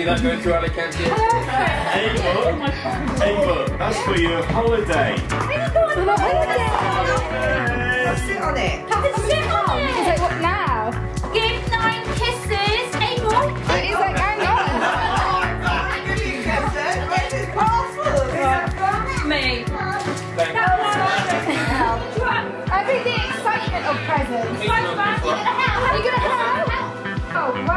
see that going through Alicante? Ava, that's for your holiday. Sit on it. Sit on it. It's like, what now? Give 9 kisses. Abel. It's like, hang on. Give me a kiss then. Where's his passport? Me. I think the excitement of presents. You're gonna help. Are you gonna help? Oh, wow.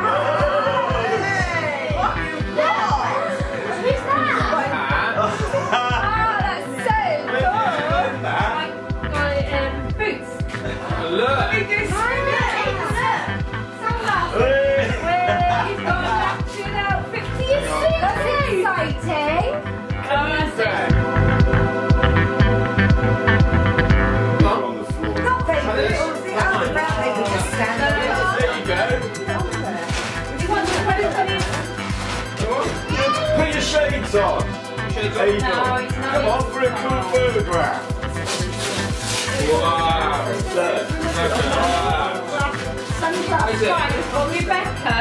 Who's that? Oh, that's so cool. Got it in boots. Look! He's got a matching outfit for your suit. That's exciting. On the floor. Not very good. Honestly, I would rather they could just stand there. There you go. You want to put it on his... Put your shades on. There you go. No, it's not. Come on for a cool photograph. Wow. Look. Sunglasses. Right, we've got Rebecca.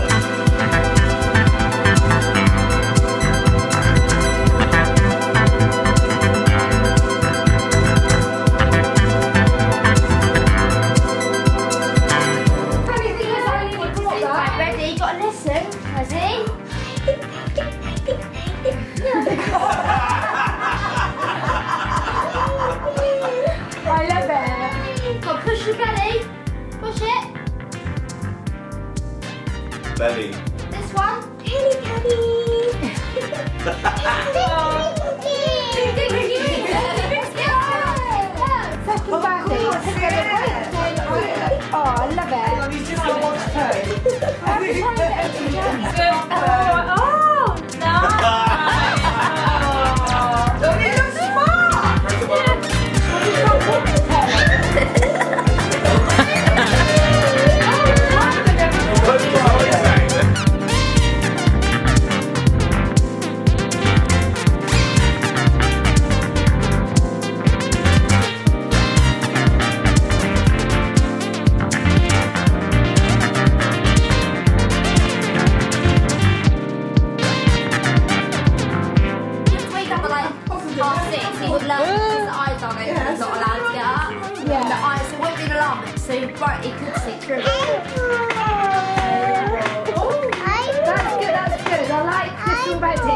Ready? Got a lesson? Has he? I love it. Got push your belly. Push it. Belly. This one. Penny penny. Oh, I love it. He's just got one toe. Oh, no. Don't you look smart? So right, he could see through. That's good. I like this already.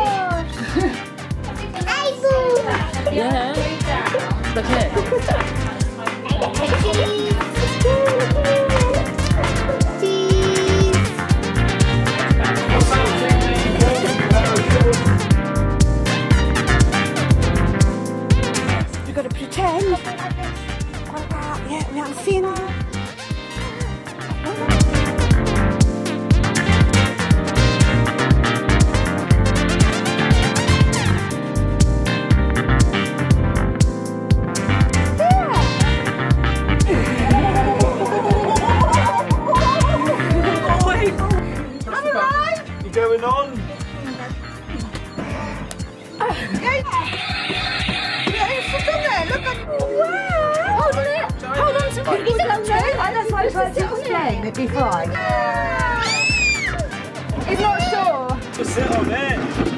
Yeah. Look here. You've got to pretend. Yeah, we haven't seen them. Going on? Hold on to people don't know. That's why I tried to explain it before. He's not sure. Just sit on it.